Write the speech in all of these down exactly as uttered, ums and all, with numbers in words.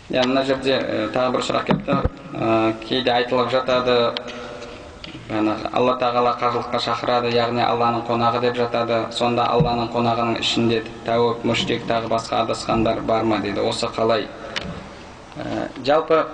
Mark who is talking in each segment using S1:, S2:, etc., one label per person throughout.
S1: Yani mына жерде тағы бір сұрақ келіпті. Кейде айтылып жатады, Алла тағала қажылыққа шақырады, яғни Алланың қонағы деп жатады. Сонда Алланың қонағының ішінде тәуіп, мүшрик тағы басқа адасқандар бар ма дейді. Осы қалай? Жалпы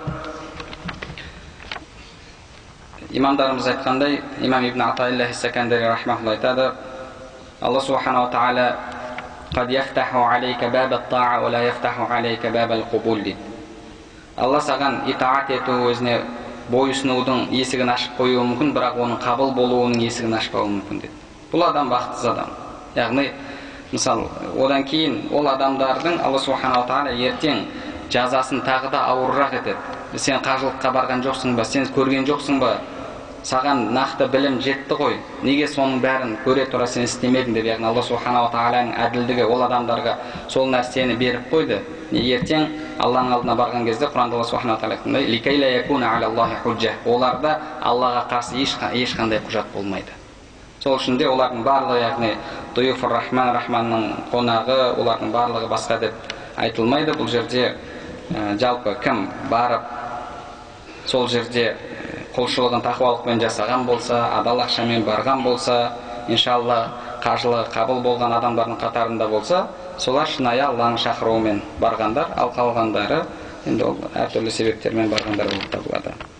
S1: имамдарымыз айтқандай, имам Ибн Атаилла Сакандари рахмахулла айтады, Алла субханаху ва тағала قد يفتح عليك باب الطاعة ولا يفتح عليك باب القبول дейді. Алла саған итаат ету, өзіне бойұсынудың есігін ашып қоюы мүмкін, бірақ оның қабыл болуының есігін ашпауы мүмкін дейді. Бұл адам бақытсыз адам. Яғни, мысалы, одан кейін ол адамдардың Алла субханаху ва тағала ертең жазасын тағы да ауырырақ етеді. Сен қажылыққа барған жоқсың ба, сен көрген жоқсың ба, саған нақты білім жетті ғой, неге соның бәрін көре тұра сен істемедің деп. Яғни Алла субханаху ва тағаланың әділдігі ол адамдарға сол нәрсені беріп қойды. Ертең Алланың алдына барған кезде Құранда Алла субханаху ва тағала айтқандай, ликайла якуна алаллахи худжа, оларда Аллаға қарсы ешқандай құжат болмайды. Сол үшін де олардың барлығы, яғни дуйуфур рахман, рахманның қонағы, олардың барлығы басқа деп айтылмайды. Бұл жерде жалпы кім барып сол жерде құлшылығын тақуалықпен жасаған болса, адал ақшамен барған болса, иншалла қажылығы қабыл болған адамдардың қатарында болса, солар шынайы Алланың шақыруымен барғандар, ал қалғандары енді ол әртүрлі себептермен барғандар болып табылады.